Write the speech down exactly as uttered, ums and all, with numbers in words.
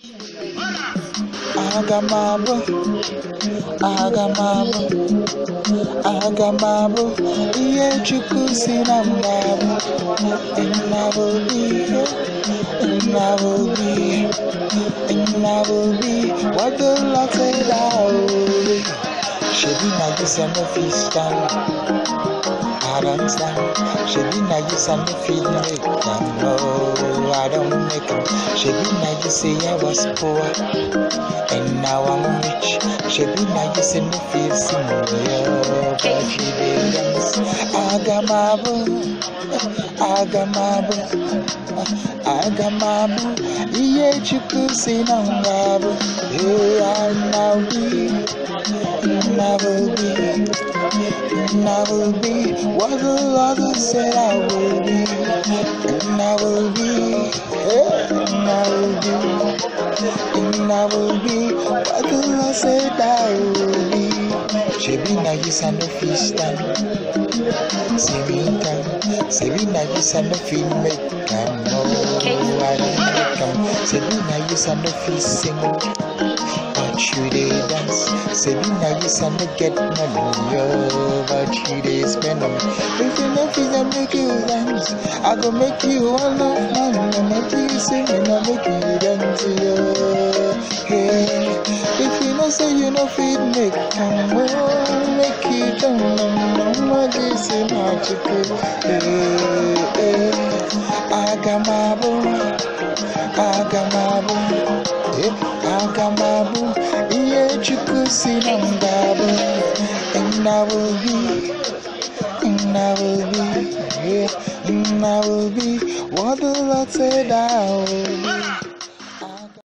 AGAMA B U, AGAMA B U, AGAMA B U, iye chukwu si na mbabu, inabobi, inabobi, inabobi, what the Lord said I Shebi na you say no fit stand, I don't stand. Shebi na you say no fit make them, no, I don't make them. Shebi na you say I was poor, and now I'm rich. Shebi na you say no fit sing, yeah, but you did dance. AGAMA B U, AGAMA B U, AGAMA B U, iye chukwu si na mbabu, yeah, I now be. Never be, never be what the Lord said I will be. Never be, never be, never be what the Lord said I will be. Shebi na you say no fit stand, see me time. Shebi na you say no fit make them, no, I don't make them. Shebi na you say no fit sing. You dey dance, say na you say no get money, yo, but you dey spend them. If you no fit I make you dance, I go make you all of money, make you sing and I make you dance, yo. Hey, if you no say you no fit make come on, make you down, no more this is magical. Hey, hey, AGAMA B U, AGAMA B U, AGAMA B U. Chukwu si na mbabu, and I will be, and I will be, yeah, and I will be what the Lord said I will be.